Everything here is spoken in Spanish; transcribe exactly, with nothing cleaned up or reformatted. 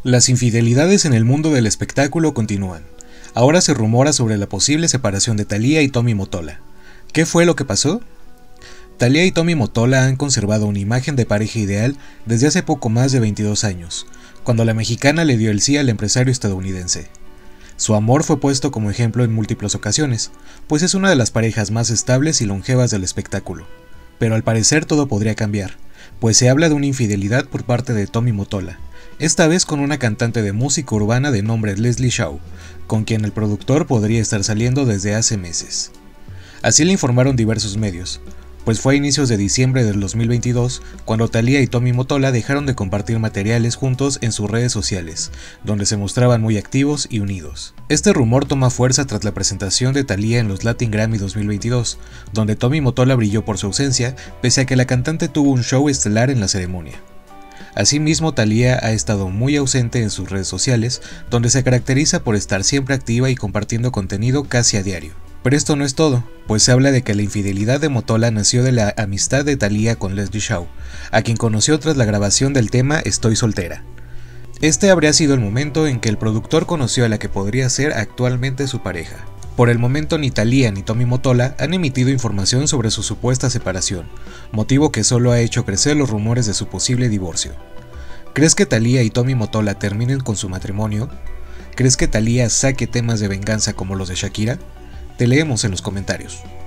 Las infidelidades en el mundo del espectáculo continúan. Ahora se rumora sobre la posible separación de Thalía y Tommy Mottola. ¿Qué fue lo que pasó? Thalía y Tommy Mottola han conservado una imagen de pareja ideal desde hace poco más de veintidós años, cuando la mexicana le dio el sí al empresario estadounidense. Su amor fue puesto como ejemplo en múltiples ocasiones, pues es una de las parejas más estables y longevas del espectáculo. Pero al parecer todo podría cambiar, pues se habla de una infidelidad por parte de Tommy Mottola, esta vez con una cantante de música urbana de nombre Leslie Shaw, con quien el productor podría estar saliendo desde hace meses. Así le informaron diversos medios, pues fue a inicios de diciembre del dos mil veintidós cuando Thalía y Tommy Mottola dejaron de compartir materiales juntos en sus redes sociales, donde se mostraban muy activos y unidos. Este rumor toma fuerza tras la presentación de Thalía en los Latin Grammy dos mil veintidós, donde Tommy Mottola brilló por su ausencia, pese a que la cantante tuvo un show estelar en la ceremonia. Asimismo, Thalía ha estado muy ausente en sus redes sociales, donde se caracteriza por estar siempre activa y compartiendo contenido casi a diario. Pero esto no es todo, pues se habla de que la infidelidad de Mottola nació de la amistad de Thalía con Leslie Shaw, a quien conoció tras la grabación del tema Estoy soltera. Este habría sido el momento en que el productor conoció a la que podría ser actualmente su pareja. Por el momento ni Thalía ni Tommy Mottola han emitido información sobre su supuesta separación, motivo que solo ha hecho crecer los rumores de su posible divorcio. ¿Crees que Thalía y Tommy Mottola terminen con su matrimonio? ¿Crees que Thalía saque temas de venganza como los de Shakira? Te leemos en los comentarios.